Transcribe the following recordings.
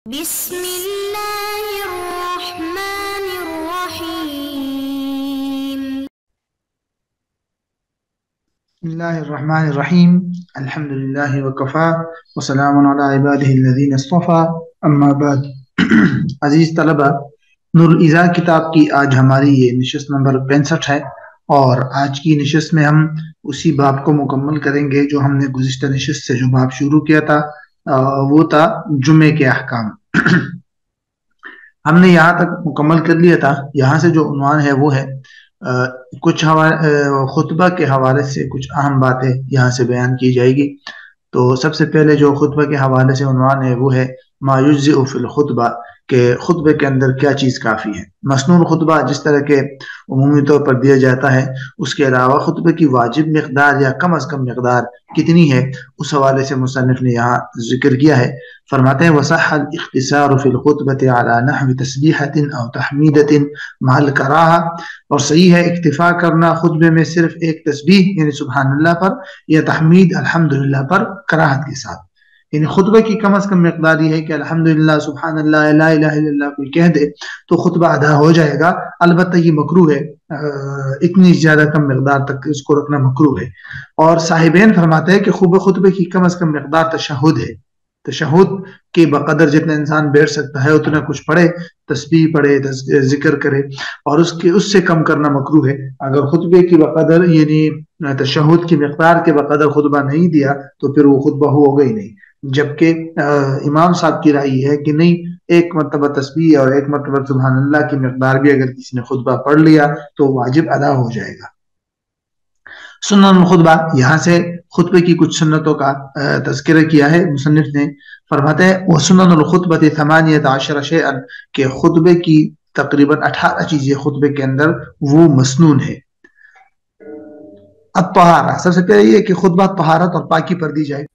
بسم الله الرحمن الرحيم. بسم الله الرحمن الرحیم الحمد للہ وکفا وسلام علی عبادہ الذین اصطفى اما بعد عزیز طلبہ، نور الایضاح کتاب کی آج ہماری یہ نشست نمبر 65 ہے، اور آج کی نشست میں ہم اسی باب کو مکمل کریں گے جو ہم نے گزشتہ نشست سے جو باب شروع کیا تھا، وہ تھا جمعے کے احکام۔ ہم نے یہاں تک مکمل کر لیا تھا۔ یہاں سے جو عنوان ہے وہ ہے کچھ خطبہ کے حوالے سے کچھ اہم باتیں یہاں سے بیان کی جائے گی۔ تو سب سے پہلے جو خطبہ کے حوالے سے عنوان ہے وہ ہے ما یجزئ فی الخطبہ، کہ خطبے کے اندر کیا چیز کافی ہے۔ مسنون خطبہ جس طرح کے عمومی طور پر دیا جاتا ہے، اس کے علاوہ خطبے کی واجب مقدار یا کم از کم مقدار کتنی ہے، اس حوالے سے مصنف نے یہاں ذکر کیا ہے۔ فرماتے ہیں وصح الاختصار فی الخطبۃ علی نحو تسبیحۃ او تحمیدۃ مع الکراہہ، اور صحیح ہے اکتفا کرنا خطبے میں صرف ایک تسبیح یعنی سبحان اللہ پر یا تحمید الحمدللہ پر کراہت کے ساتھ۔ یعنی خطبے کی کم از کم مقدار یہ ہے کہ الحمدللہ، سبحان اللہ، لا الہ الا اللہ کوئی کہہ دے تو خطبہ ادا ہو جائے گا۔ البتہ یہ مکروہ ہے، اتنی زیادہ کم مقدار تک اس کو رکھنا مکروہ ہے۔ اور صاحبین فرماتے ہیں کہ خطبے کی کم از کم مقدار تشہد ہے۔ تشہد کے بقدر جتنا انسان بیٹھ سکتا ہے اتنا کچھ پڑھے، تسبیح پڑھے، ذکر کرے، اور اس سے کم کرنا مکروہ ہے۔ اگر خطبے کی بقدر یعنی تشہد کی مقدار کے بقدر خطبہ نہیں دیا تو پھر وہ خطبہ ہوگا ہی نہیں۔ جبکہ امام صاحب کی رائے ہے کہ نہیں، ایک مرتبہ تسبیح اور ایک مرتبہ سبحان اللہ کی مقدار بھی اگر کسی نے خطبہ پڑھ لیا تو واجب ادا ہو جائے گا۔ سنن الخطبہ، یہاں سے خطبے کی کچھ سنتوں کا تذکرہ کیا ہے مصنف نے۔ فرماتے ہیں وسنن الخطبۃ 18 شیئا، کہ خطبے کی تقریباً 18 چیزیں خطبے کے اندر وہ مسنون ہے۔ الطہارہ، سب سے پہلے یہ کہ خطبہ طہارت اور پاکی پر دی جائے۔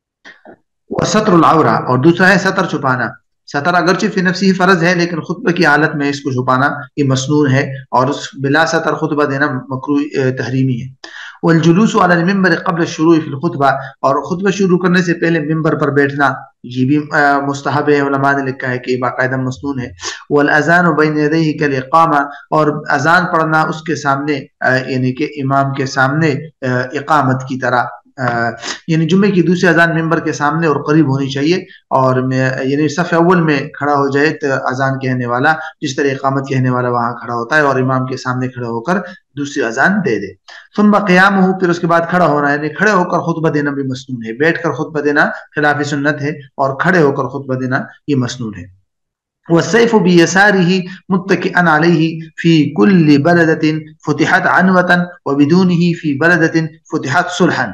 وستر العورہ، اور دوسرا ہے سطر چھپانا۔ سطر اگرچہ فی نفسی فرض ہے لیکن خطبہ کی حالت میں اس کو چھپانا یہ مسنون ہے، اور اس بلا سطر خطبہ دینا مکروہ تحریمی ہے۔ والجلوس علی المنبر قبل الشروع فی الخطبہ، اور خطبہ شروع کرنے سے پہلے ممبر پر بیٹھنا یہ بھی مستحب ہے، علماء نے لکھا ہے کہ باقاعدہ مسنون ہے۔ والاذان بین یدیہ کالاقامہ، اور اذان پڑھنا اس کے سامنے یعنی کہ امام کے سامنے اقامت کی طرح، یعنی جمعے کی دوسری اذان ممبر کے سامنے اور قریب ہونی چاہیے، اور یعنی صف اول میں کھڑا ہو جائے تو اذان کہنے والا، جس طرح اقامت کہنے والا وہاں کھڑا ہوتا ہے، اور امام کے سامنے کھڑا ہو کر دوسری اذان دے دے۔ ثم قیامہ، پھر اس کے بعد کھڑا ہونا، یعنی کھڑے ہو کر خطبہ دینا بھی مسنون ہے۔ بیٹھ کر خطبہ دینا خلاف سنت ہے، اور کھڑے ہو کر خطبہ دینا یہ مسنون ہے۔ والسيف بيساره متكئا عليه في كل بلدة فتحت عنوة وبدونه في بلدة فتحت صلحا۔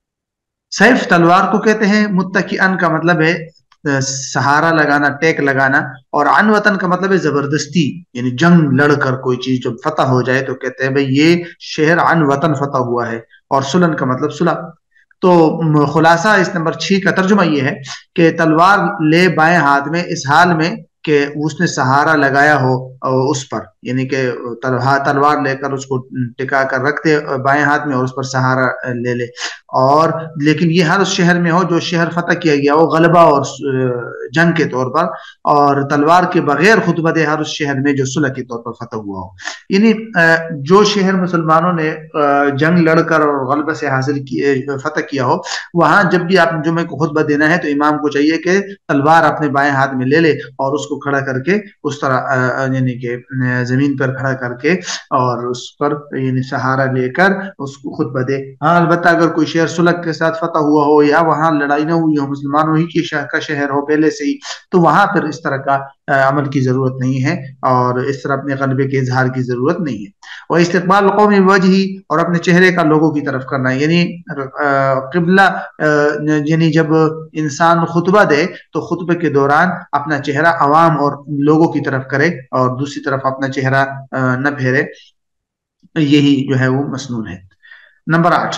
سیف تلوار کو کہتے ہیں، متکئن کا مطلب ہے سہارا لگانا، ٹیک لگانا، اور عنوتن کا مطلب ہے زبردستی، یعنی جنگ لڑ کر کوئی چیز جب فتح ہو جائے تو کہتے ہیں بھئی یہ شہر عنوتن فتح ہوا ہے، اور سلن کا مطلب صلح۔ تو خلاصہ اس نمبر 6 کا ترجمہ یہ ہے کہ تلوار لے بائیں ہاتھ میں اس حال میں کہ اس نے سہارا لگایا ہو اس پر، یعنی کہ تلوار لے کر اس کو ٹکا کر رکھ دے بائیں ہاتھ میں اور اس پر سہارا لے لے، اور لیکن یہ ہر اس شہر میں ہو جو شہر فتح کیا گیا ہو غلبہ اور جنگ کے طور پر، اور تلوار کے بغیر خطبہ دے ہر اس شہر میں جو صلح کے طور پر فتح ہوا ہو۔ یعنی جو شہر مسلمانوں نے جنگ لڑ کر اور غلبہ سے حاصل فتح کیا ہو، وہاں جب بھی آپ جمعے کو خطبہ دینا ہے تو امام کو چاہیے کہ تلوار اپنے بائیں ہاتھ میں لے لے اور اس کو کھڑا کر کے اس طرح یعنی کہ زمین پر کھڑا کر کے اور اس پر یعنی سہارا لے کر اس کو خطبہ دے۔ ہاں البتہ اگر کوئی شہر صلح کے ساتھ فتح ہوا ہو یا وہاں لڑائی نہ ہوئی ہو، مسلمانوں ہی کی شہر ہو پہلے سے ہی، تو وہاں پھر اس طرح کا عمل کی ضرورت نہیں ہے، اور اس طرح اپنے غلبے کے اظہار کی ضرورت نہیں ہے۔ اور استقبال قوم وجہی، اور اپنے چہرے کا لوگوں کی طرف کرنا، یعنی قبلہ، یعنی جب انسان خطبہ دے تو خطبے کے دوران اپنا چہرہ عوام اور لوگوں کی طرف کرے اور دوسری طرف اپنا چہرہ نہ پھیرے، یہی جو ہے وہ مسنون ہے۔ نمبر 8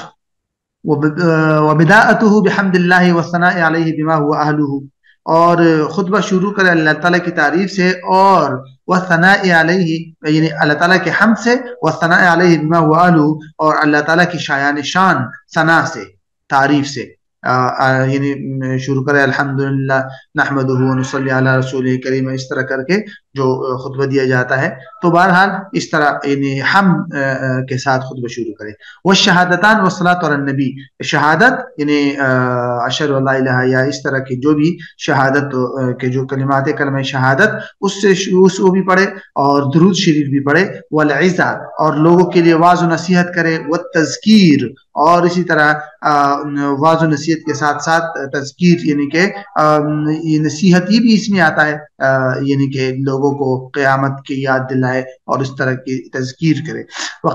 وبداءته بحمد اللہ والثناء علیہ بما هو اہلہ، اور خطبہ شروع کرے اللہ تعالیٰ کی تعریف سے اور والثناء علیہ، یعنی اللہ تعالیٰ کے حمد سے، والثناء علیہ بما هو اہلہ، اور اللہ تعالیٰ کی شایان شان ثنا سے، تعریف سے۔ یعنی شروع کرے الحمدللہ نحمدہ و نصلی علی رسول کریم، اس طرح کر کے جو خطبہ دیا جاتا ہے، تو بہرحال اس طرح یعنی حمد کے ساتھ خطبہ شروع کرے۔ والشہادتان والصلاۃ علی النبی، شہادت یعنی اشہد ان لا الہ، یا اس طرح کی جو بھی شہادت کے جو کلمات کلمہ شہادت اس سے وہ بھی پڑھے اور درود شریف بھی پڑھے۔ والعظہ، اور لوگوں کے لیے واعظ و نصیحت کرے۔ والتذکیر، اور اسی طرح واعظ و نصیحت کے ساتھ ساتھ تذکیر، یعنی کہ یہ نصیحت یہ بھی اس میں آتا ہے، یعنی کہ لوگوں کو قیامت کی یاد دلائے اور اس طرح کی تذکیر کرے۔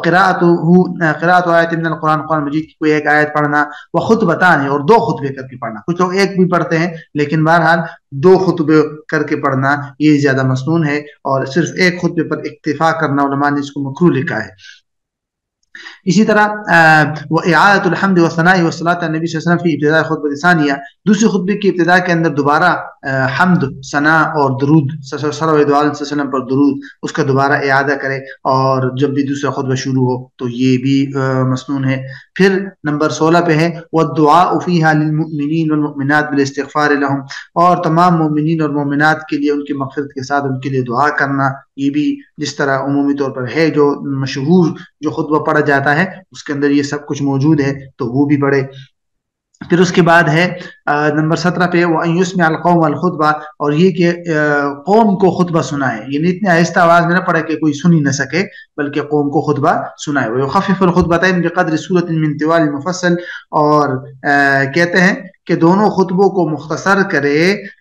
قراءت آیت من القرآن، قرآن مجید کی کوئی ایک آیت پڑھنا۔ وخطبتان، اور دو خطبے کر کے پڑھنا، کچھ لوگ ایک بھی پڑھتے ہیں لیکن بہرحال دو خطبے کر کے پڑھنا یہ زیادہ مسنون ہے، اور صرف ایک خطبے پر اکتفا کرنا علماء نے اس کو مکروہ لکھا ہے۔ اسی طرح وإعادة الحمد والثناء والصلاة على النبی صلی اللہ علیہ وسلم فی ابتداء خطبہ ثانیہ، دوسرے خطبے کی ابتدا کے اندر دوبارہ حمد، ثناء اور درود، صلی اللہ علیہ وسلم پر درود، اس کا دوبارہ اعادہ کرے، اور جب بھی دوسرا خطبہ شروع ہو تو یہ بھی مسنون ہے۔ پھر نمبر 16 پہ ہے والدعاء فیہا للمؤمنین والمؤمنات بالاستغفار لهم، اور تمام مومنین اور مومنات کے لیے ان کی مغفرت کے ساتھ ان کے لیے دعا کرنا، یہ بھی جس طرح عمومی طور پر ہے جو مشہور جو خطبہ پڑھا جاتا ہے اس کے اندر یہ سب کچھ موجود ہے، تو وہ بھی پڑھے۔ پھر اس کے بعد ہے نمبر 17 پہ وَأَن يُسْمِعَ الْقَوْمَ الْخُطْبَةَ، اور یہ کہ قوم کو خطبہ سنائے، یعنی اتنی آہستہ آواز میں نہ پڑھے کہ کوئی سن ہی نہ سکے، بلکہ قوم کو خطبہ سنائے۔ وَيُخَفِّفُ الْخُطْبَتَيْنِ بِقَدْرِ سُورَةٍ مِّن طِوَالِ الْمُفَصَّل، اور کہتے ہیں کہ دونوں خطبوں کو مختصر کرے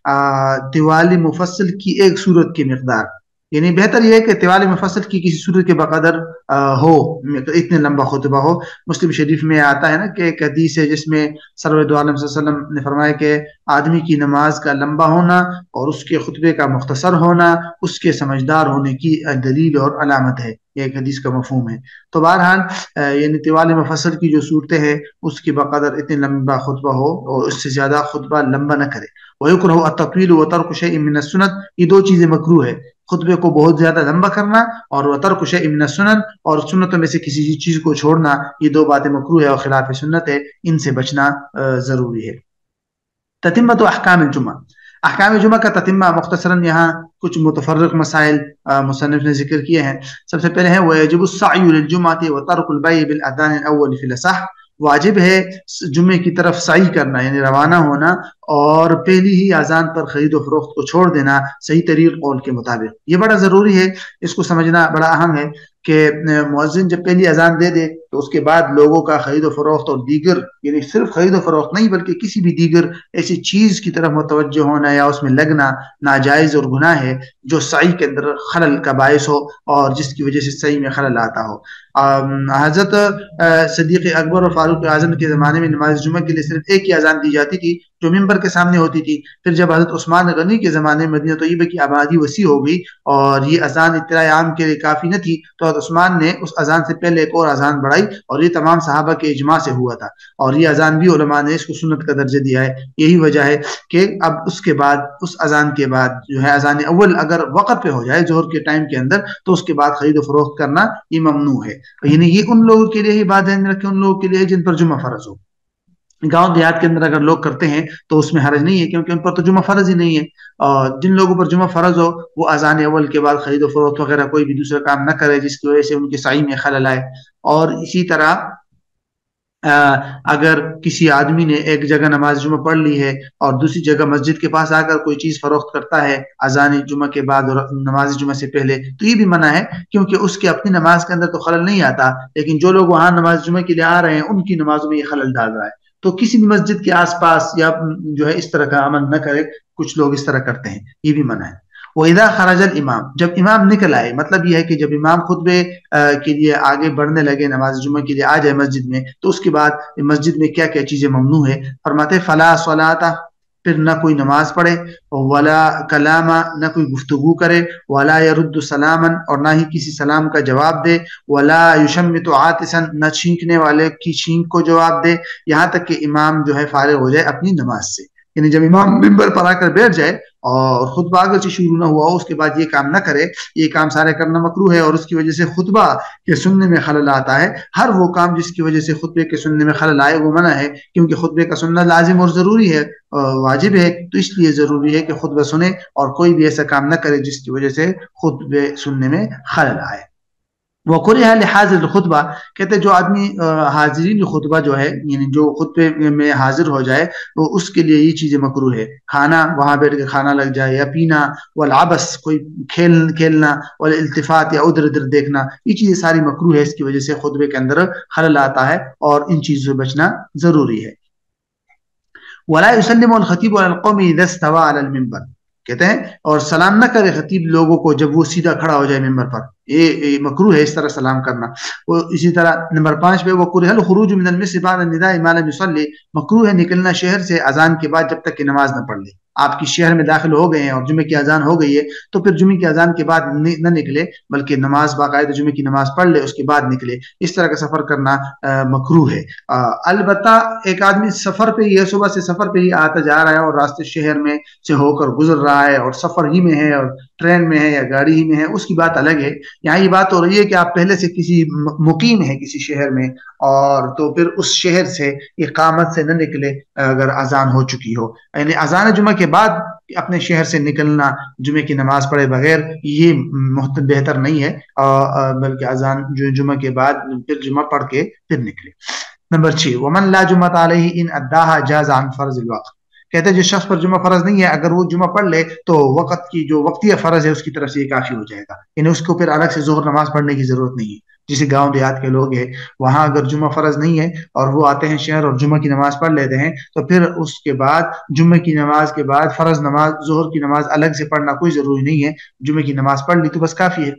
طوال مفصل کی ایک سورت کی مقدار، یعنی بہتر یہ ہے کہ طوال مفصل کی کسی سورت کے بقدر ہو، اتنے لمبا خطبہ ہو۔ مسلم شریف میں آتا ہے نا کہ ایک حدیث ہے جس میں سرور دو عالم صلی اللہ علیہ وسلم نے فرمایا کہ آدمی کی نماز کا لمبا ہونا اور اس کے خطبے کا مختصر ہونا اس کے سمجھدار ہونے کی دلیل اور علامت ہے، یہ ایک حدیث کا مفہوم ہے۔ تو بہرحال یعنی طوال مفصل کی جو صورتیں ہیں اس کی بقدر اتنے لمبا خطبہ ہو اور اس سے زیادہ خطبہ لمبا نہ کرے۔ وَيُكْرَهُ التَّطْوِيلُ وَتَرْكُ شَيْءٍ مِّنَ السُّنَنِ، یہ دو چیزیں مکروہ ہے، خطبے کو بہت زیادہ لمبا کرنا اور وَتَرْكُ شَيْءٍ مِّنَ السُّنَنِ، اور سنتوں میں سے کسی چیز کو چھوڑنا، یہ دو باتیں مکروہ ہے اور خلاف سنت ہے، ان سے بچنا ضروری ہے۔ تتمت احکام الجمعہ، احکام جمعہ کا تتمہ مختصراً یہاں کچھ متفرق مسائل مصنف نے ذکر کیے ہیں۔ سب سے پہلے ہے وَيَجِبُ السَّعْيُ لِلْجُمْعَةِ وَتَرْكُ الْبَيْعِ بِالْأَذَانِ الْأَوَّلِ فِي الْأَصَحِّ، واجب ہے جمعے کی طرف سعی کرنا یعنی روانہ ہونا اور پہلی ہی اذان پر خرید و فروخت کو چھوڑ دینا صحیح طریق قول کے مطابق۔ یہ بڑا ضروری ہے، اس کو سمجھنا بڑا اہم ہے کہ مؤذن جب پہلی اذان دے دے تو اس کے بعد لوگوں کا خرید و فروخت اور دیگر، یعنی صرف خرید و فروخت نہیں بلکہ کسی بھی دیگر ایسی چیز کی طرف متوجہ ہونا یا اس میں لگنا ناجائز اور گناہ ہے جو سعی کے اندر خلل کا باعث ہو اور جس کی وجہ سے سعی میں خلل آتا ہو۔ حضرت صدیق اکبر اور فاروق اعظم کے زمانے میں نماز جمعہ کے لیے صرف ایک ہی اذان دی جاتی تھی جو ممبر کے سامنے ہوتی تھی۔ پھر جب حضرت عثمان غنی کے زمانے میں مدینہ طیبہ کی آبادی وسیع ہو گئی اور یہ اذان اطلاع عام کے لیے کافی نہ تھی تو حضرت عثمان نے اس اذان سے پہلے ایک اور اذان بڑھائی اور یہ تمام صحابہ کے اجماع سے ہوا تھا، اور یہ اذان بھی علماء نے اس کو سنت کا درجہ دیا ہے۔ یہی وجہ ہے کہ اب اس کے بعد اس اذان کے بعد جو ہے اذان اول اگر وقت پہ ہو جائے ظہر کے ٹائم کے اندر تو اس کے بعد خرید و فروخت کرنا یہ ممنوع ہے، یعنی یہ ان لوگوں کے لیے ہی بات ہے رکھے، ان لوگوں کے لیے جن پر جمعہ فرض ہو۔ گاؤں دیہات کے اندر اگر لوگ کرتے ہیں تو اس میں حرج نہیں ہے کیونکہ ان پر تو جمعہ فرض ہی نہیں ہے، اور جن لوگوں پر جمعہ فرض ہو وہ اذان اول کے بعد خرید و فروخت وغیرہ کوئی بھی دوسرا کام نہ کرے جس کی وجہ سے ان کے سعی میں خلل آئے۔ اور اسی طرح اگر کسی آدمی نے ایک جگہ نماز جمعہ پڑھ لی ہے اور دوسری جگہ مسجد کے پاس آ کر کوئی چیز فروخت کرتا ہے اذان جمعہ کے بعد اور نماز جمعہ سے پہلے تو یہ بھی منع ہے کیونکہ اس کے اپنی نماز کے اندر تو خلل نہیں آتا، لیکن جو لوگ وہاں نماز جمعہ کے لیے آ رہے ہیں ان کی نمازوں میں یہ خلل ڈال رہا ہے، تو کسی بھی مسجد کے آس پاس یا جو ہے اس طرح کا عمل نہ کرے۔ کچھ لوگ اس طرح کرتے ہیں، یہ بھی منع ہے۔ وَإِذَا خَرَجَ الْإِمَامُ، جب امام نکل آئے، مطلب یہ ہے کہ جب امام خطبے کے لیے آگے بڑھنے لگے نماز جمعہ کے لیے آ جائے مسجد میں تو اس کے بعد مسجد میں کیا کیا چیزیں ممنوع ہے، فرماتے فَلَا صَلَاةَ، پھر نہ کوئی نماز پڑھے، ولا کلام، نہ کوئی گفتگو کرے، ولا يرد سلاما، اور نہ ہی کسی سلام کا جواب دے، ولا يشمت عاطسا، نہ چھینکنے والے کی چھینک کو جواب دے، یہاں تک کہ امام جو ہے فارغ ہو جائے اپنی نماز سے۔ یعنی جب امام ممبر پر آ کر بیٹھ جائے اور خطبہ اگرچہ شروع نہ ہوا ہو اس کے بعد یہ کام نہ کرے، یہ کام سارے کرنا مکروہ ہے، اور اس کی وجہ سے خطبہ کے سننے میں خلل آتا ہے. ہر وہ کام جس کی وجہ سے خطبے کے سننے میں خلل آئے وہ منع ہے، کیونکہ خطبے کا سننا لازم اور ضروری ہے، واجب ہے. تو اس لیے ضروری ہے کہ خطبہ سنے اور کوئی بھی ایسا کام نہ کرے جس کی وجہ سے خطبے سننے میں خلل آئے. وَقُرِهَ لِحَاضِرِ الْخُطْبَہ، کہتے جو آدمی حاضرین خطبہ جو ہے یعنی جو خطبے میں حاضر ہو جائے وہ اس کے لیے یہ چیزیں مکروہ ہے. کھانا، وہاں بیٹھ کے کھانا لگ جائے، یا پینا، والعبث، کوئی کھیلنا، والالتفات، یا ادھر ادھر دیکھنا، یہ چیزیں ساری مکروہ ہے. اس کی وجہ سے خطبے کے اندر خلل آتا ہے اور ان چیزوں سے بچنا ضروری ہے. وَلَا يُسَلِّمُ الْخَطِيبُ عَلَى الْقَوْمِ إِذَا استوى على المنبر، کہتے ہیں اور سلام نہ کرے خطیب لوگوں کو جب وہ سیدھا کھڑا ہو جائے ممبر پر، یہ مکروہ ہے اس طرح سلام کرنا. اسی طرح نمبر 5 پہ وَقُرِهَ الْخُرُوجُ مِنَ الْمِسْجِدِ بَعْدَ النِّدَاءِ مَا لَمْ يُصَلِّ، مکروہ ہے نکلنا شہر سے اذان کے بعد جب تک کہ نماز نہ پڑھ لے. آپ کی شہر میں داخل ہو گئے ہیں اور جمعے کی اذان ہو گئی ہے تو پھر جمعے کی اذان کے بعد نہ نکلے، بلکہ نماز باقاعدہ جمعے کی نماز پڑھ لے اس کے بعد نکلے. اس طرح کا سفر کرنا مکروہ ہے. البتہ ایک آدمی سفر پہ ہی ہے، صبح سے سفر پہ ہی آتا جا رہا ہے اور راستے شہر میں سے ہو کر گزر رہا ہے اور سفر ہی میں ہے اور ٹرین میں ہے یا گاڑی ہی میں ہے، اس کی بات الگ ہے. یہاں یہ بات ہو رہی ہے کہ آپ پہلے سے کسی مقیم ہے کسی شہر میں، اور تو پھر اس شہر سے اقامت سے نہ نکلے اگر اذان ہو چکی ہو. یعنی اذان جمعہ کے بعد اپنے شہر سے نکلنا جمعے کی نماز پڑھے بغیر یہ بہتر نہیں ہے، بلکہ اذان جو جمعہ کے بعد پھر جمعہ پڑھ کے پھر نکلے. نمبر 6 ومن لا جمعۃ علیہ ان اداها جاز عن فرض الوقت، کہتے ہیں جس شخص پر جمعہ فرض نہیں ہے اگر وہ جمعہ پڑھ لے تو وقت کی جو وقتیہ فرض ہے اس کی طرف سے یہ کافی ہو جائے گا. یعنی اس کو پھر الگ سے ظہر نماز پڑھنے کی ضرورت نہیں ہے. جسے گاؤں دیہات کے لوگ ہیں وہاں اگر جمعہ فرض نہیں ہے اور وہ آتے ہیں شہر اور جمعہ کی نماز پڑھ لیتے ہیں تو پھر اس کے بعد جمعہ کی نماز کے بعد فرض نماز ظہر کی نماز الگ سے پڑھنا کوئی ضروری نہیں ہے. جمعہ کی نماز پڑھ لی تو بس کافی ہے.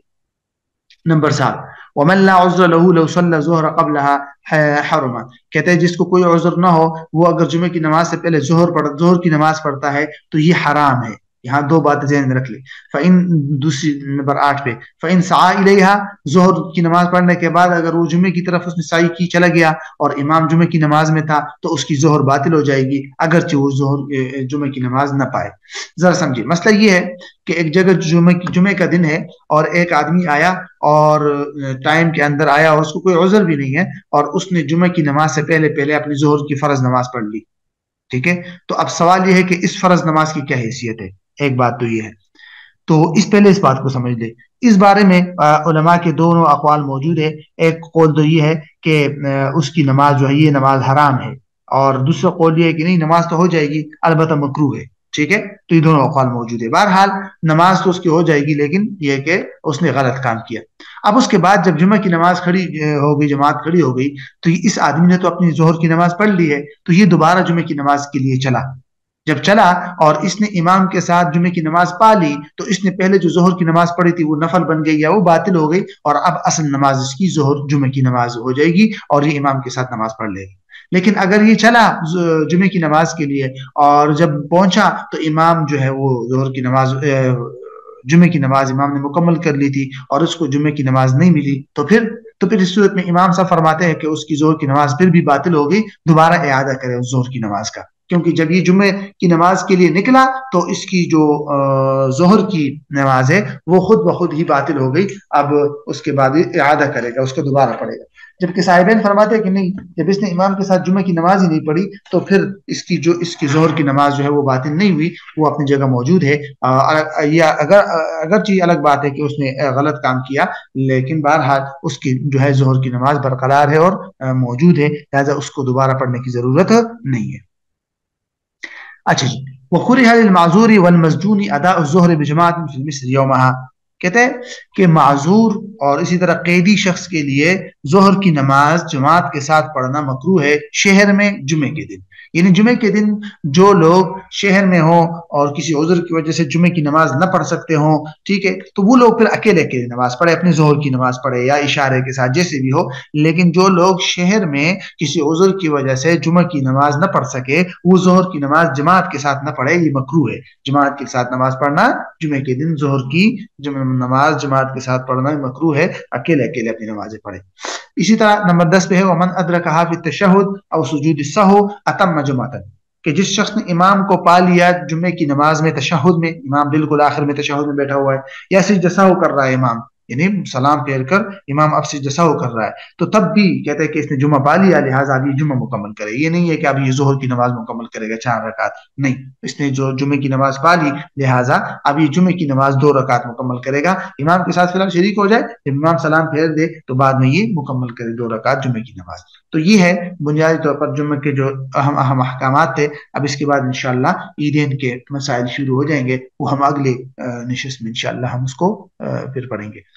نمبر 7 ومن لا عذر له لو صلى الظهر قبلها حرم، کہتے ہیں جس کو کوئی عذر نہ ہو وہ اگر جمعہ کی نماز سے پہلے ظہر کی نماز پڑھتا ہے تو یہ حرام ہے. یہاں دو باتیں ذہن میں رکھ لیں. دوسری نمبر 8 پہ فَإِن سَعَى إِلَيْهَا، ظہر کی نماز پڑھنے کے بعد اگر وہ جمعے کی طرف اس نے سعی کی چلا گیا اور امام جمعے کی نماز میں تھا تو اس کی ظہر باطل ہو جائے گی اگرچہ وہ جمعے کی نماز نہ پائے. ذرا سمجھیے مسئلہ یہ ہے کہ ایک جگہ جمعے کا دن ہے اور ایک آدمی آیا اور ٹائم کے اندر آیا اور اس کو کوئی عذر بھی نہیں ہے اور اس نے جمعے کی نماز سے پہلے اپنی ظہر کی فرض نماز پڑھ لی. ٹھیک ہے، تو اب سوال یہ ہے کہ اس فرض نماز کی کیا حیثیت ہے. ایک بات تو یہ ہے، تو اس بات کو سمجھ لے. اس بارے میں علماء کے دونوں اقوال موجود ہے. ایک قول تو یہ ہے کہ اس کی نماز جو ہے یہ نماز حرام ہے، اور دوسرا قول یہ ہے کہ نہیں نماز تو ہو جائے گی البتہ مکروہ ہے. ٹھیک ہے، تو یہ دونوں اقوال موجود ہے. بہرحال نماز تو اس کی ہو جائے گی لیکن یہ کہ اس نے غلط کام کیا. اب اس کے بعد جب جمعہ کی نماز کھڑی ہو گئی، جماعت کھڑی ہو گئی، تو اس آدمی نے تو اپنی ظہر کی نماز پڑھ لی ہے، تو یہ دوبارہ جمعہ کی نماز کے لیے چلا. جب چلا اور اس نے امام کے ساتھ جمعے کی نماز پا لی تو اس نے پہلے جو ظہر کی نماز پڑھی تھی وہ نفل بن گئی یا وہ باطل ہو گئی، اور اب اصل نماز اس کی جمعے کی نماز ہو جائے گی اور یہ امام کے ساتھ نماز پڑھ لے گی. لیکن اگر یہ چلا جمعے کی نماز کے لیے اور جب پہنچا تو امام جو ہے وہ جمعے کی نماز امام نے مکمل کر لی تھی اور اس کو جمعے کی نماز نہیں ملی، تو پھر اس صورت میں امام صاحب فرماتے ہیں کہ اس کی ظہر کی نماز پھر بھی باطل ہو گئی، دوبارہ اعادہ کرے اس ظہر کی نماز کا. کیونکہ جب یہ جمعے کی نماز کے لیے نکلا تو اس کی جو ظہر کی نماز ہے وہ خود بخود ہی باطل ہو گئی. اب اس کے بعد اعادہ کرے گا، اس کو دوبارہ پڑھے گا. جبکہ صاحبین فرماتے ہیں کہ نہیں، جب اس نے امام کے ساتھ جمعہ کی نماز ہی نہیں پڑھی تو پھر اس کی ظہر کی نماز جو ہے وہ باطل نہیں ہوئی، وہ اپنی جگہ موجود ہے. اگرچہ الگ بات ہے کہ اس نے غلط کام کیا، لیکن بہرحال اس کی جو ہے ظہر کی نماز برقرار ہے اور موجود ہے، لہذا اس کو دوبارہ پڑھنے کی ضرورت نہیں ہے. اچھا جی، وَخُرِهَ لِلْمَعْذُورِ وَالْمَسْجُونِ أَدَاءُ الظُّهْرِ بِجَمَاعَةٍ فِي الْمِصْرِ يَوْمَهَا، کہتے ہیں کہ معذور اور اسی طرح قیدی شخص کے لیے ظہر کی نماز جماعت کے ساتھ پڑھنا مکروہ ہے شہر میں جمعے کے دن. یعنی جمعے کے دن جو لوگ شہر میں ہوں اور کسی عذر کی وجہ سے جمعے کی نماز نہ پڑھ سکتے ہوں، ٹھیک ہے، تو وہ لوگ پھر اکیلے نماز پڑھے، اپنی ظہر کی نماز پڑھے یا اشارے کے ساتھ جیسے بھی ہو. لیکن جو لوگ شہر میں کسی عذر کی وجہ سے جمعہ کی نماز نہ پڑھ سکے وہ ظہر کی نماز جماعت کے ساتھ نہ پڑھے، یہ مکروہ ہے. جماعت کے ساتھ نماز پڑھنا جمعے کے دن ظہر کی نماز جماعت کے ساتھ پڑھنا مکروہ ہے، اکیلے اپنی نمازیں پڑھے. اسی طرح نمبر 10 پہ ہے ومن ادرکھا فی التشہد او سجود السہو اتم جمعۃ، کہ جس شخص نے امام کو پا لیا جمعے کی نماز میں تشہد میں، امام بالکل آخر میں تشہد میں بیٹھا ہوا ہے، یا سجدہ سہو کر رہا ہے امام، یعنی سلام پھیر کر امام اب سجدہ سہو کر رہا ہے، تو تب بھی کہتے ہیں کہ اس نے جمعہ پا لیا لہٰذا اب یہ جمعہ مکمل کرے. یہ نہیں ہے کہ اب یہ ظہر کی نماز مکمل کرے گا 4 رکعت، نہیں، اس نے جو جمعے کی نماز پا لی لہٰذا اب یہ جمعے کی نماز 2 رکعت مکمل کرے گا. امام کے ساتھ فی الحال شریک ہو جائے، جب امام سلام پھیر دے تو بعد میں یہ مکمل کرے 2 رکعت جمعے کی نماز. تو یہ ہے بنیادی طور پر جمعے کے جو اہم اہم احکامات تھے. اب اس کے بعد انشاءاللہ عیدین کے مسائل شروع ہو جائیں گے، وہ ہم اگلے نشست میں انشاءاللہ ہم اس کو پھر پڑھیں گے.